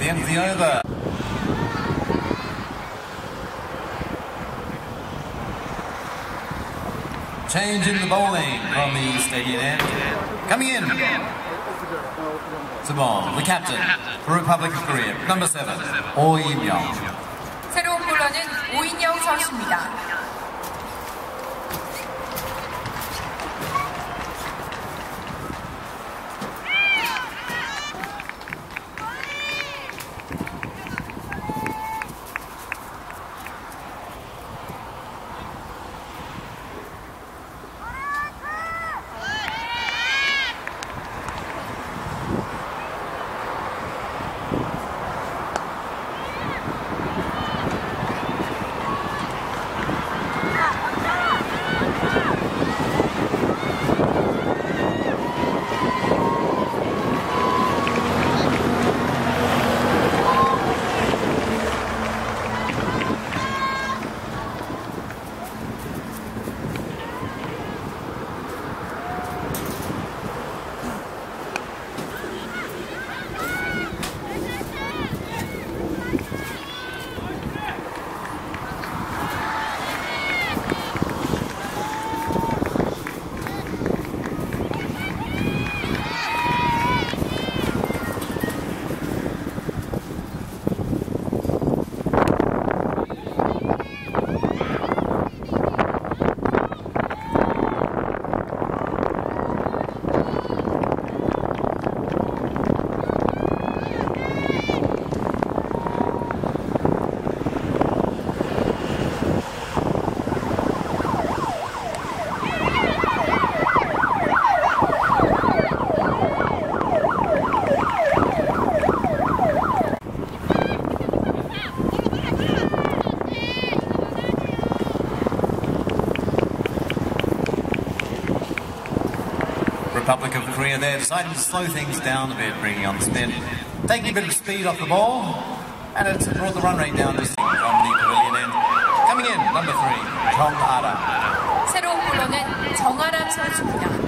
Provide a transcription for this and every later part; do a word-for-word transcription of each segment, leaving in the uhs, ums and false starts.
end of the over. Change in the bowling from the stadium end. Coming in. Simon, the captain for Republic of Korea, number seven, 오인영. 새로운 볼러는 오인영 선수입니다. Republic of Korea there deciding to slow things down a bit, bringing on the spin, taking a bit of speed off the ball, and it's brought the run rate down to from the pavilion end. Coming in, number three, 정아람. 새로운 볼러는 정아람 선수입니다.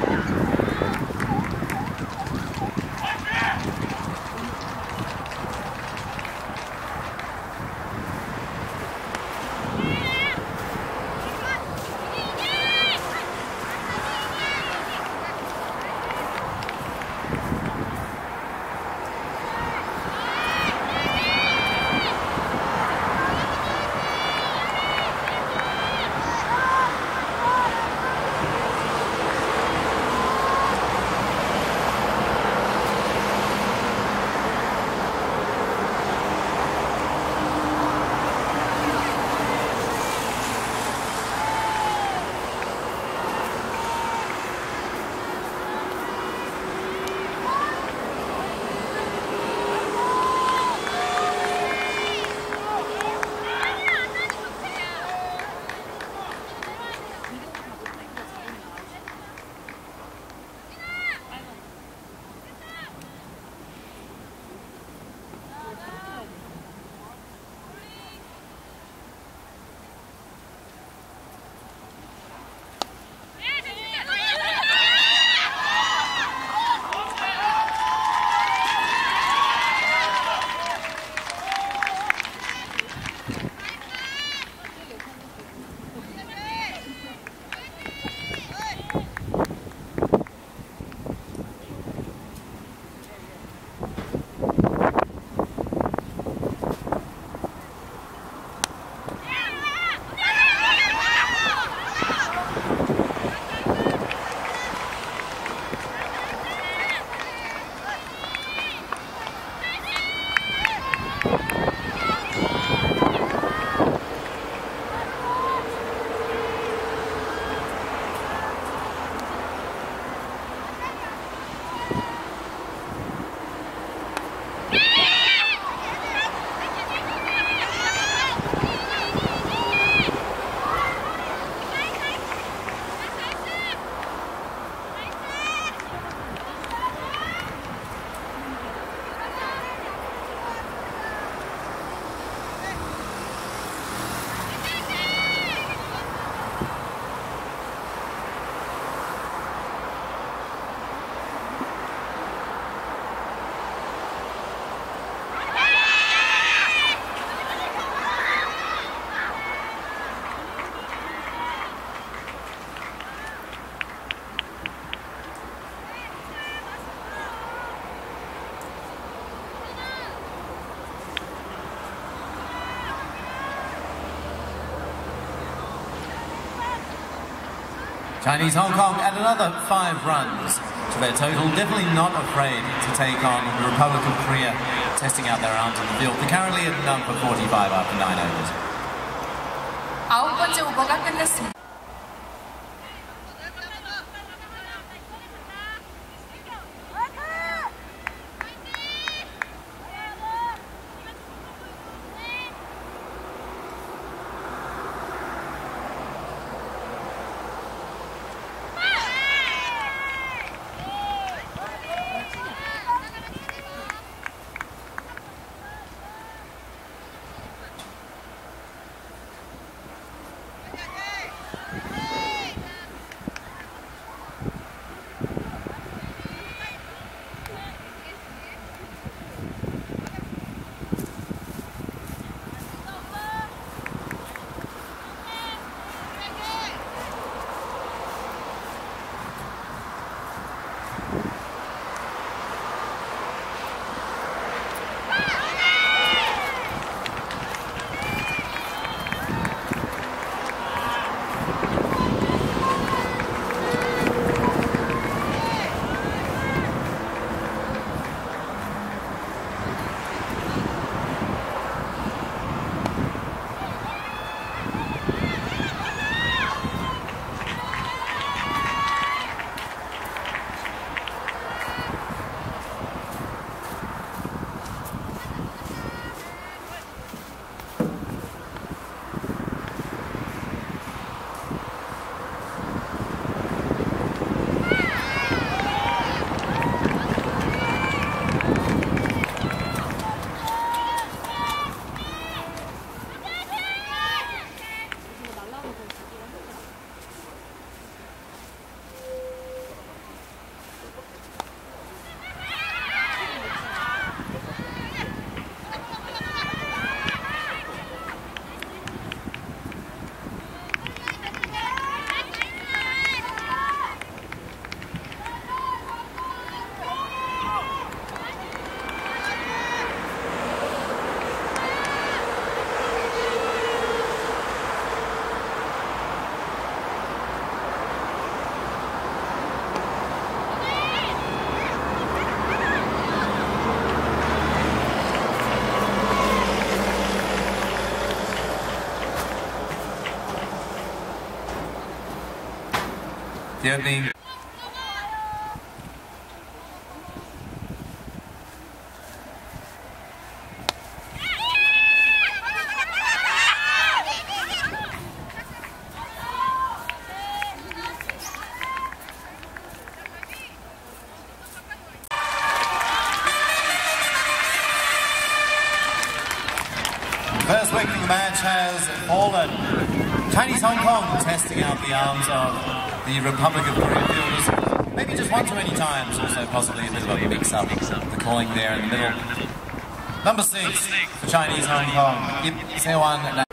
Chinese Hong Kong add another five runs to their total. Definitely not afraid to take on the Republic of Korea, testing out their arms in the field. They're currently at none for forty-five after nine overs. 아홉 번째 오버가 끝났습니다. The opening. First wicket of the match has fallen. Chinese Hong Kong testing out the arms of the Republic of Korea fielders. Maybe just one too many times, also possibly a bit of a mix-up, the calling there in the middle. Number six for Chinese Hong Kong, Ip Sewan.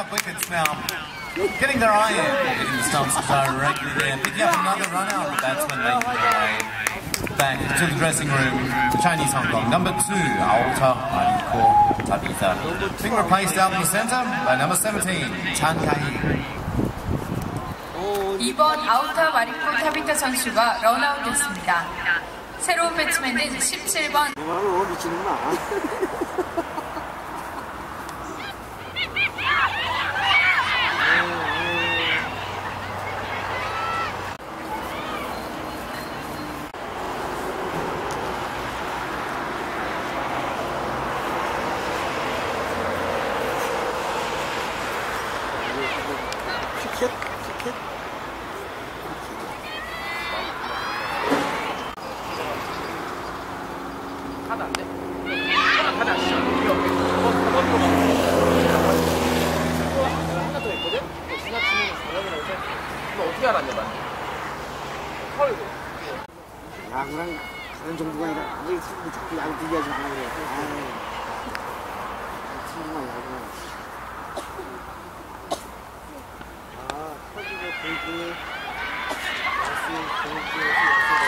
up wickets now. Getting their eye in, hitting the stumps directly there. Picking up another run out, but that's when making their way back to the dressing room. The Chinese Hong Kong. Number two, Aota Mariko Tabitha. Being replaced out in the centre by number seventeen, Chan Kai. 이번 아우타 마리코 타비타 선수가 런아웃 됐습니다. 새로운 배트맨은 십칠 번. 티켓? 티켓? 하면 안 돼? 하면 안 돼. 여기 번번으로 하나 더 있거든? 지나치면 잘하는 건데 너 어떻게 알았냐 나? 헐고. 야구랑 다른 정도가 아니라 왜 자꾸 자꾸 야구 비교하지 말라 그래. 친구만 야구랑. 아, 커지고 공중에 다시 공중에서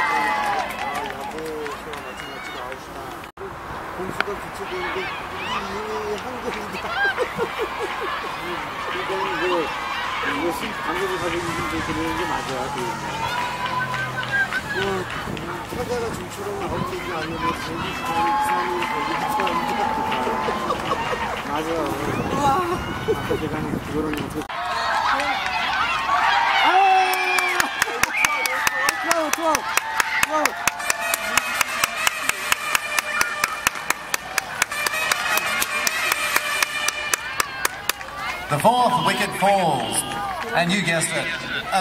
야구에서 마찬가지로 아웃이다. 공수가 교체되는데 이 한국이다. 이거는 이거 이거 신 방법을 가지고 있는 게 그러는 게 맞아. 그 타자가 좀처럼 아웃되지 않으면 거기 사람이 이상이 거기 사람이 맞아. 아까 제가 그거는 어떻게 아! 좋아 좋아 좋아. The fourth wicket falls, and you guessed it.